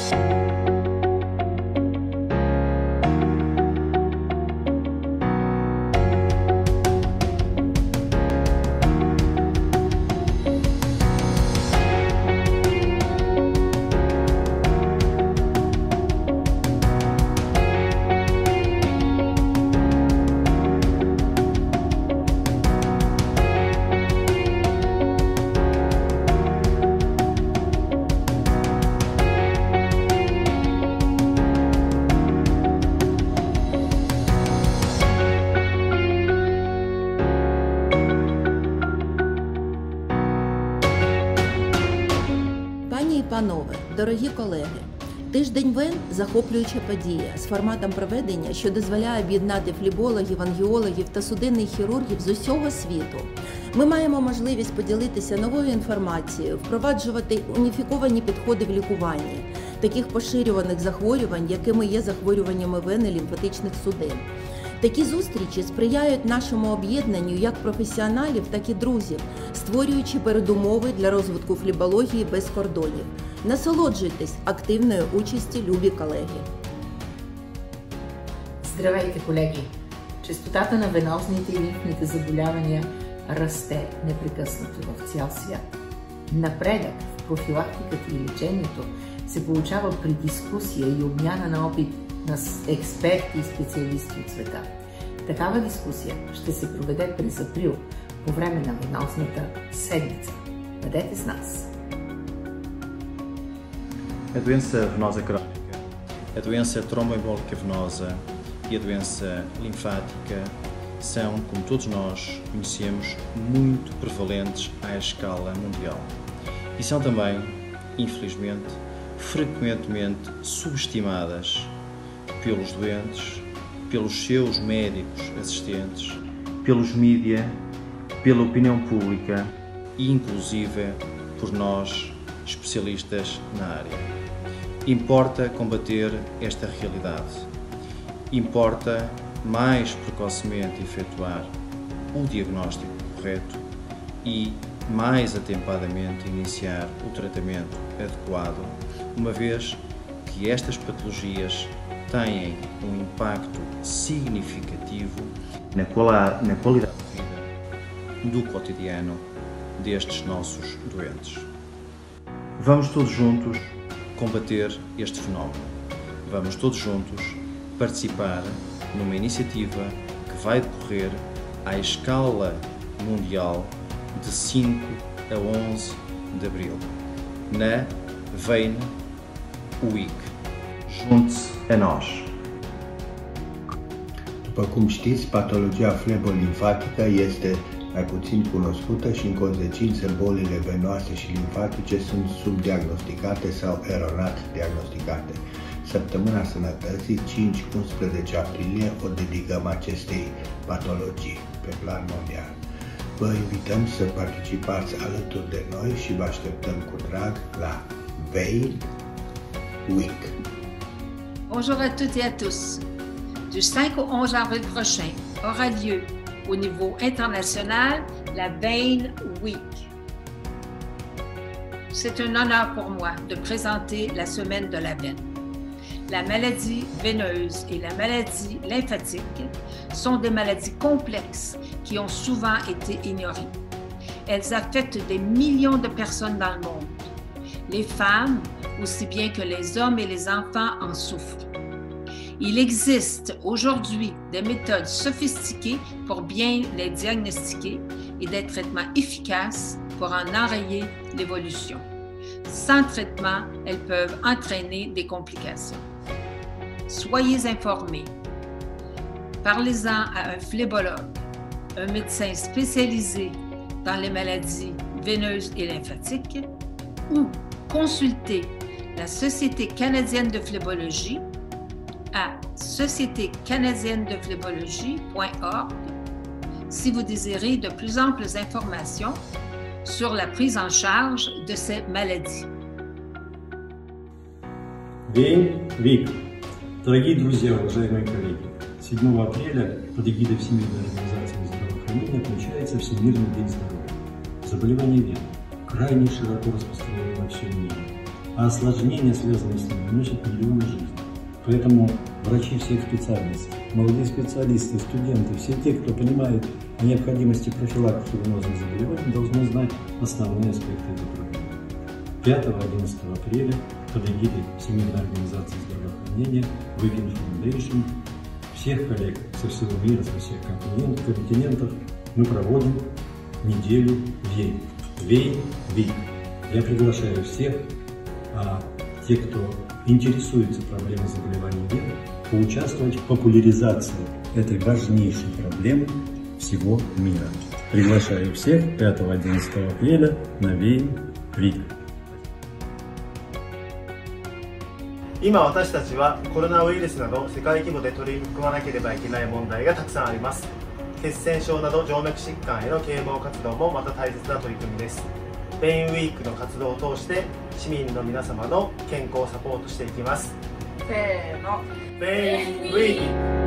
Панове, дорогі колеги, тиждень ВЕН – захоплююча подія з форматом проведення, що дозволяє об'єднати флебологів, ангіологів та судинних хірургів з усього світу. Ми маємо можливість поділитися новою інформацією, впроваджувати уніфіковані підходи в лікуванні таких поширюваних захворювань, якими є захворюваннями вен і лімфатичних судин. Такі зустрічі сприяють нашому об'єднанню як професіоналів, так і друзів, створюючи передумови для розвитку флебології без кордонів. Насолоджуйтесь активною участю, любі колеги. Здравейте, колеги! Честотата на венозните и лимфните заболявания расте непрекъснато в цял свят. Напредък в профилактиката и лечението се получава при дискусия и обмяна на опит на експерти и специалисти от света. Такава дискусия ще се проведе през април по време на венозната седмица. Бъдете с нас! A doença venosa crónica, a doença tromboembólica venosa e a doença linfática são, como todos nós conhecemos, muito prevalentes à escala mundial. E são também, infelizmente, frequentemente subestimadas pelos doentes, pelos seus médicos assistentes, pelos mídia, pela opinião pública e, inclusive, por nós, especialistas na área. Importa combater esta realidade. Importa mais precocemente efetuar o diagnóstico correto e mais atempadamente iniciar o tratamento adequado, uma vez que estas patologias têm um impacto significativo na qualidade de vida do cotidiano destes nossos doentes. Vamos todos juntos combater este fenómeno. Vamos todos juntos participar numa iniciativa que vai decorrer à escala mundial de 5 a 11 de abril, na Vein Week. Junte-se a nós. După cum știți, patologia flebolimfatică este mai puțin cunoscută și, în consecință, bolile venoase și limfatice sunt subdiagnosticate sau eronat diagnosticate. Săptămâna Sănătății, 5-11 aprilie, o dedicăm acestei patologii pe plan mondial. Vă invităm să participați alături de noi și vă așteptăm cu drag la Vein Week. Bonjour à toutes et à tous. Du 5 au 11 avril prochain aura lieu au niveau international la Vein Week. C'est un honneur pour moi de présenter la semaine de la veine. La maladie veineuse et la maladie lymphatique sont des maladies complexes qui ont souvent été ignorées. Elles affectent des millions de personnes dans le monde. Les femmes, aussi bien que les hommes et les enfants, en souffrent. Il existe aujourd'hui des méthodes sophistiquées pour bien les diagnostiquer et des traitements efficaces pour en enrayer l'évolution. Sans traitement, elles peuvent entraîner des complications. Soyez informés. Parlez-en à un phlébologue, un médecin spécialisé dans les maladies veineuses et lymphatiques, ou consultez la Société canadienne de phlébologie à sociétécanadienne-de-phlébologie.org si vous désirez de plus amples informations sur la prise en charge de ces maladies. Vein Week. Дорогие друзья, уважаемые коллеги, 7 апреля под эгидой Всемирной организации здравоохранения отмечается Всемирный день здоровья. Заболевание вен крайне широко распространено во всем мире. а осложнения, связанные с ними, уносят миллионы жизней. Поэтому врачи всех специальностей, молодые специалисты, студенты, все те, кто понимает о необходимости профилактики венозных заболеваний, должны знать основные аспекты этой проблемы. 5-11 апреля под эгидой Всемирной организации здравоохранения Weekend Foundation всех коллег со всего мира, со всех континентов мы проводим неделю ВЕЙ. ВЕЙ. Я приглашаю всех, те, кто интересуется проблемой заболеваний вен, поучаствовать в популяризации этой важнейшей проблемы всего мира. Приглашаю всех 5-11 апреля на ВЕЙ Week. 今私たちはコロナウイルスなど世界規模で取り組まなければいけない問題がたくさんあります。血栓症など静脈疾患への啓蒙活動もまた大切な取り組みです。ベインウィークの活動を通して市民の皆様の健康をサポートしていきます。せーの、ベインウィーク。